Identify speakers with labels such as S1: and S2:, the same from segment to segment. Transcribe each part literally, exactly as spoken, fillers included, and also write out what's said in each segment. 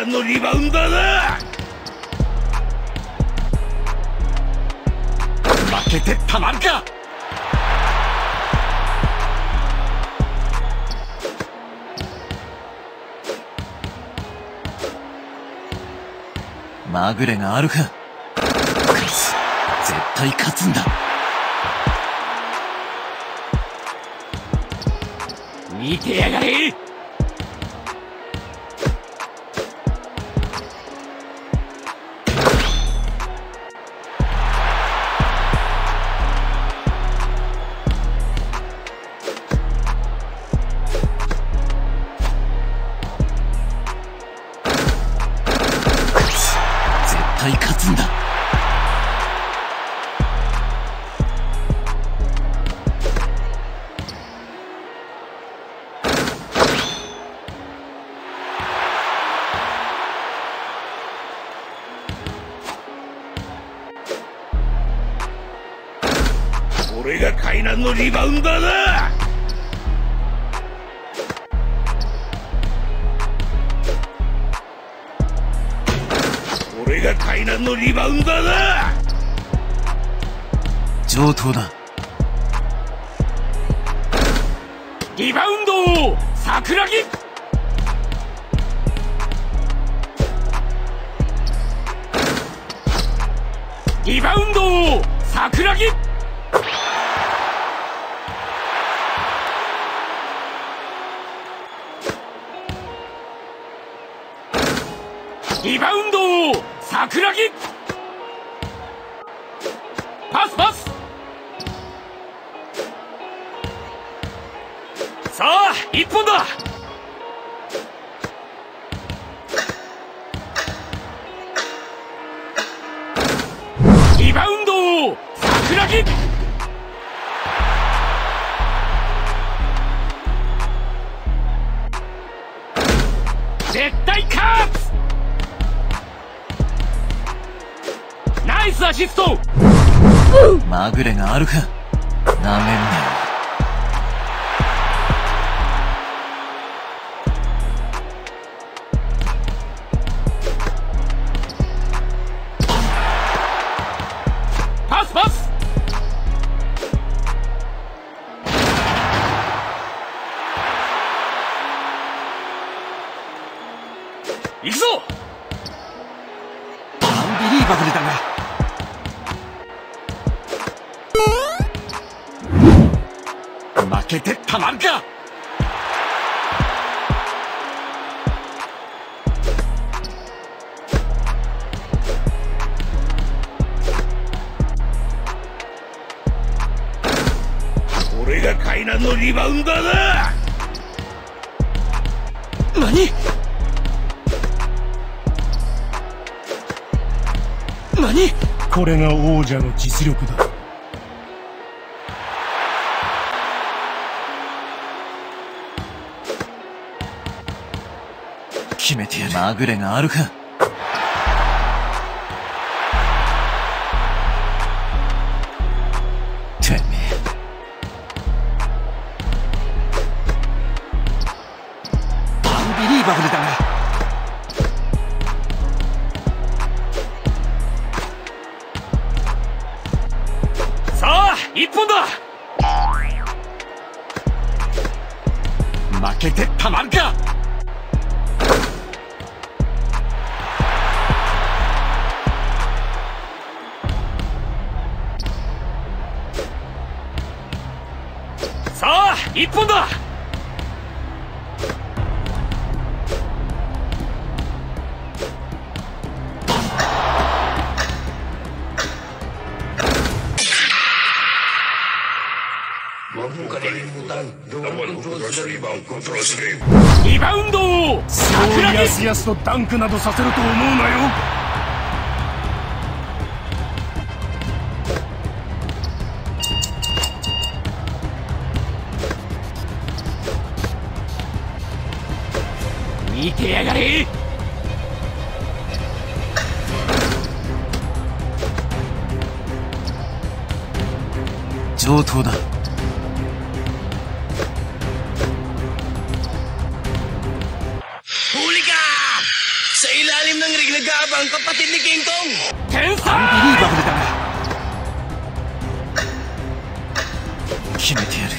S1: 難のリバウンダーだ。負けてたまるか。まぐれがあるか。絶対勝つんだ。見てやがれ。絶対勝つんだ。俺が海南のリバウンダーだ。俺が海南のリバウンダーだ。上等だ。リバウンド桜木。リバウンド桜木。リバウンド桜木。パスパス。さあ一本だ。リバウンド桜木。絶対勝つ。ナイスアシスト。まぐれがあるか。なめんなよ。パスパス。行くぞ。アンビリーバブルだな。負けてたまるか。俺が海南のリバウンダーだ。何何。
S2: これが王者の実力だ。
S1: 決めてやる。まぐれがあるか。てめえ。アンビリーバブルだな。さあ一本だ。負けてたまるか。さあ一本だ。リバウンド
S2: そうやすやすとダンクなどさせると思うなよ。
S1: 見てやがれ。上等だ。ホリガーセイ力健康天才
S2: アンビリーバブルだな。
S1: 決めてやる。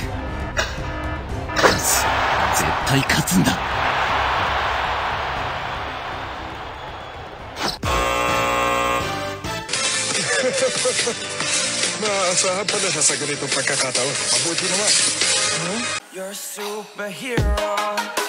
S1: 絶対勝つんだ。
S3: Nasa pada sa ganitong pagkakataon. Mabuti naman. Huh? You're a superhero.